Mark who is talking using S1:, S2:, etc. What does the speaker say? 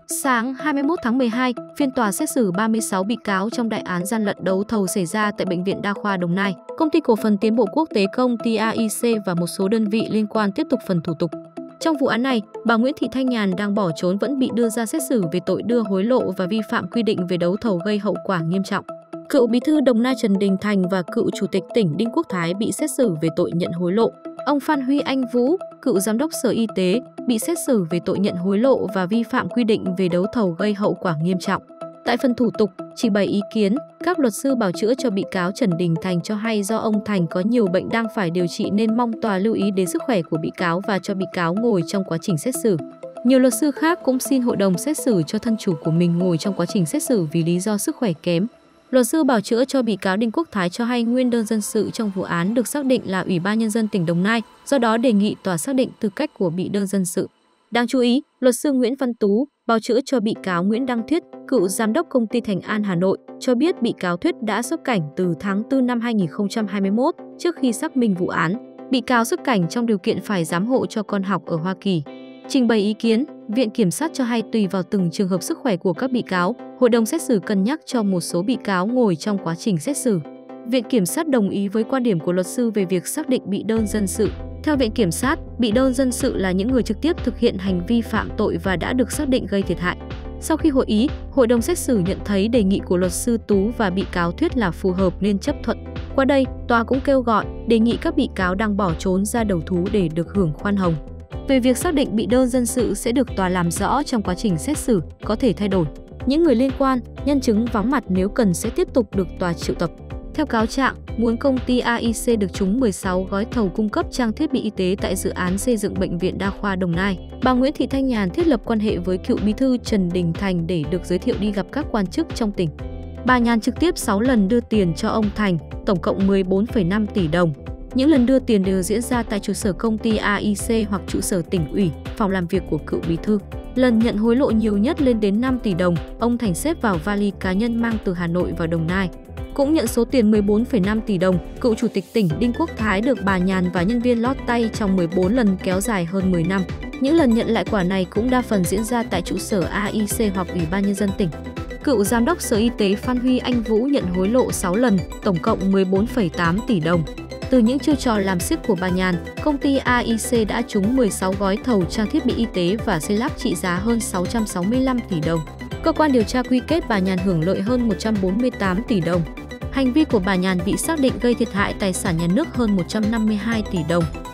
S1: Sáng 21 tháng 12, phiên tòa xét xử 36 bị cáo trong đại án gian lận đấu thầu xảy ra tại Bệnh viện Đa khoa Đồng Nai, Công ty Cổ phần Tiến bộ Quốc tế Công ty AIC và một số đơn vị liên quan tiếp tục phần thủ tục. Trong vụ án này, bà Nguyễn Thị Thanh Nhàn đang bỏ trốn vẫn bị đưa ra xét xử về tội đưa hối lộ và vi phạm quy định về đấu thầu gây hậu quả nghiêm trọng. Cựu Bí thư Đồng Nai Trần Đình Thành và cựu Chủ tịch tỉnh Đinh Quốc Thái bị xét xử về tội nhận hối lộ. Ông Phan Huy Anh Vũ, cựu Giám đốc Sở Y tế, bị xét xử về tội nhận hối lộ và vi phạm quy định về đấu thầu gây hậu quả nghiêm trọng. Tại phần thủ tục, trình bày ý kiến, các luật sư bào chữa cho bị cáo Trần Đình Thành cho hay do ông Thành có nhiều bệnh đang phải điều trị nên mong tòa lưu ý đến sức khỏe của bị cáo và cho bị cáo ngồi trong quá trình xét xử. Nhiều luật sư khác cũng xin hội đồng xét xử cho thân chủ của mình ngồi trong quá trình xét xử vì lý do sức khỏe kém. Luật sư bào chữa cho bị cáo Đinh Quốc Thái cho hay nguyên đơn dân sự trong vụ án được xác định là Ủy ban Nhân dân tỉnh Đồng Nai, do đó đề nghị tòa xác định tư cách của bị đơn dân sự. Đáng chú ý, luật sư Nguyễn Văn Tú, bào chữa cho bị cáo Nguyễn Đăng Thuyết, cựu giám đốc công ty Thành An Hà Nội, cho biết bị cáo Thuyết đã xuất cảnh từ tháng 4 năm 2021 trước khi xác minh vụ án. Bị cáo xuất cảnh trong điều kiện phải giám hộ cho con học ở Hoa Kỳ. Trình bày ý kiến, Viện Kiểm sát cho hay tùy vào từng trường hợp sức khỏe của các bị cáo, hội đồng xét xử cân nhắc cho một số bị cáo ngồi trong quá trình xét xử. Viện Kiểm sát đồng ý với quan điểm của luật sư về việc xác định bị đơn dân sự. Theo Viện Kiểm sát, bị đơn dân sự là những người trực tiếp thực hiện hành vi phạm tội và đã được xác định gây thiệt hại. Sau khi hội ý, hội đồng xét xử nhận thấy đề nghị của luật sư Tú và bị cáo Thuyết là phù hợp nên chấp thuận. Qua đây, tòa cũng kêu gọi, đề nghị các bị cáo đang bỏ trốn ra đầu thú để được hưởng khoan hồng. Về việc xác định bị đơn dân sự sẽ được tòa làm rõ trong quá trình xét xử, có thể thay đổi. Những người liên quan, nhân chứng vắng mặt nếu cần sẽ tiếp tục được tòa triệu tập. Theo cáo trạng, muốn công ty AIC được trúng 16 gói thầu cung cấp trang thiết bị y tế tại dự án xây dựng Bệnh viện Đa khoa Đồng Nai, bà Nguyễn Thị Thanh Nhàn thiết lập quan hệ với cựu bí thư Trần Đình Thành để được giới thiệu đi gặp các quan chức trong tỉnh. Bà Nhàn trực tiếp 6 lần đưa tiền cho ông Thành, tổng cộng 14,5 tỷ đồng. Những lần đưa tiền đều diễn ra tại trụ sở công ty AIC hoặc trụ sở tỉnh ủy, phòng làm việc của cựu bí thư. Lần nhận hối lộ nhiều nhất lên đến 5 tỷ đồng, ông Thành xếp vào vali cá nhân mang từ Hà Nội vào Đồng Nai. Cũng nhận số tiền 14,5 tỷ đồng, cựu Chủ tịch tỉnh Đinh Quốc Thái được bà Nhàn và nhân viên lót tay trong 14 lần kéo dài hơn 10 năm. Những lần nhận lại quả này cũng đa phần diễn ra tại trụ sở AIC hoặc Ủy ban Nhân dân tỉnh. Cựu Giám đốc Sở Y tế Phan Huy Anh Vũ nhận hối lộ 6 lần, tổng cộng 14,8 tỷ đồng. Từ những chiêu trò làm xiếc của bà Nhàn, công ty AIC đã trúng 16 gói thầu trang thiết bị y tế và xây lắp trị giá hơn 665 tỷ đồng. Cơ quan điều tra quy kết bà Nhàn hưởng lợi hơn 148 tỷ đồng. Hành vi của bà Nhàn bị xác định gây thiệt hại tài sản nhà nước hơn 152 tỷ đồng.